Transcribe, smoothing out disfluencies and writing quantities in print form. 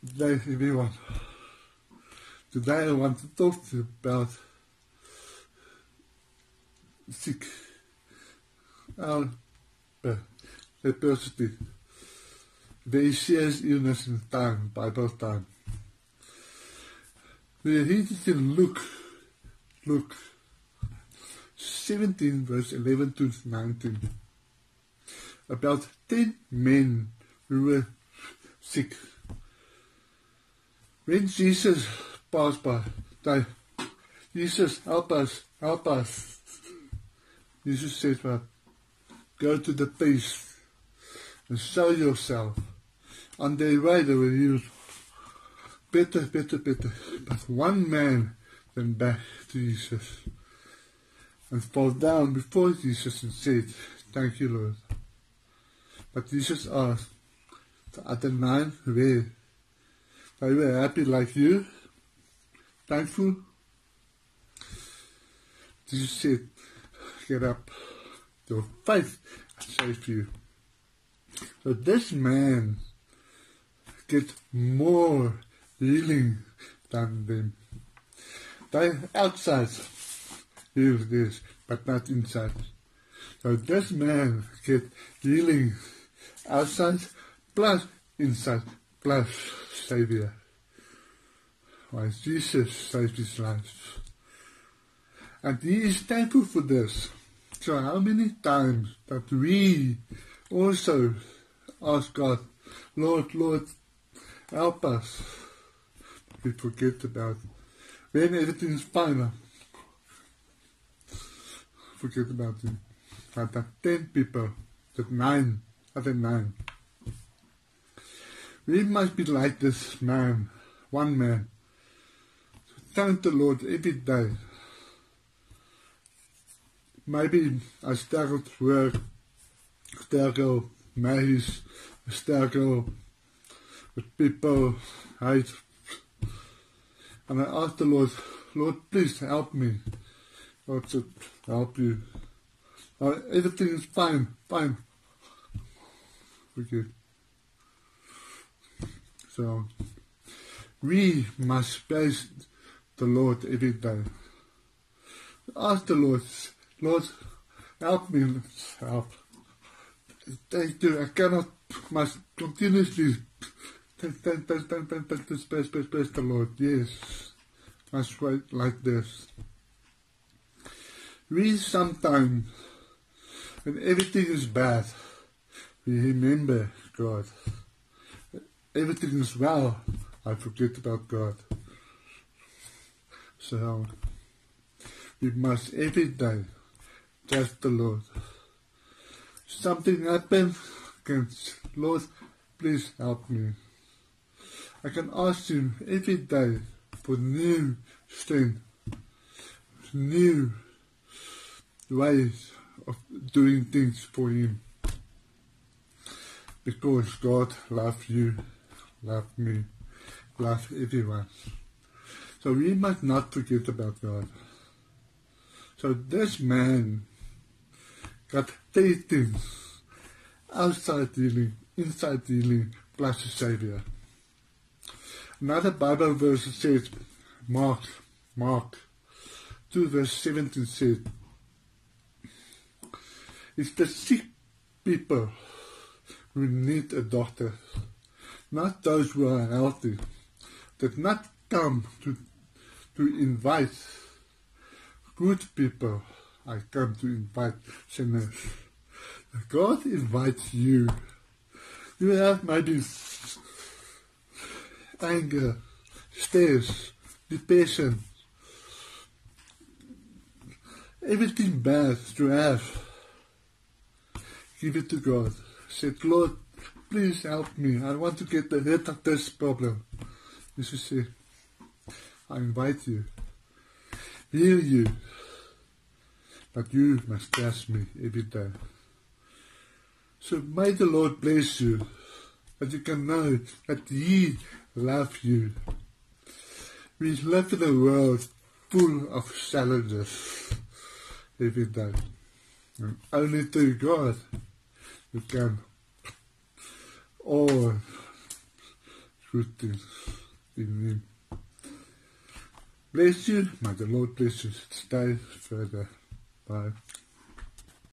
Today, everyone. Today I want to talk to you about sick, adversity, very serious illness in time, Bible time. We read it in Luke 17 verse 11 to 19 about 10 men who were sick. When Jesus passed by, they, Jesus, help us. Jesus said, well, go to the priest and show yourself. On their way they were healed. Better. But one man went back to Jesus and fell down before Jesus and said, thank you, Lord. But Jesus asked, the other 9 where? They were happy like you, thankful. Jesus said, get up, your faith saved you. So this man gets more healing than them. They outside heal this, but not inside. So this man gets healing outside plus inside plus Savior. Why Jesus saved his life. And he is thankful for this. So how many times that we also ask God, Lord, help us. We forget about it. When everything is fine, forget about it. But that 10 people, that 9, other 9. We must be like this man, one man. Thank the Lord every day. Maybe I struggle to work, struggle marriage, struggle with people, hate. And I ask the Lord, please help me. God said, help you. Everything is fine. Forget. So, we must praise the Lord every day. Ask the Lord, help me, help. Thank you, must continuously praise the Lord, yes. Must wait like this. We sometimes, when everything is bad, we remember God. Everything is well, I forget about God. So, we must every day trust the Lord. Something happens, Lord, please help me. I can ask Him every day for new strength, new ways of doing things for Him. Because God loves you, loves me, loves everyone. So we must not forget about God. So this man got 3 things. Outside healing, inside healing, plus a Savior. Another Bible verse says, Mark 2 verse 17 says, it's the sick people who need a doctor, not those who are healthy, that not come to invite good people. I come to invite sinners. God invites you. You have maybe anger, stress, depression, everything bad you have. Give it to God. Say, Lord, please help me. I want to get rid of this problem. You should say, I invite you. Heal you. But you must trust me every day. So may the Lord bless you, that you can know that He loves you. We live in a world full of challenges every day. And only through God you can all good things in Him. Bless you. May the Lord bless you. Stay further. Bye.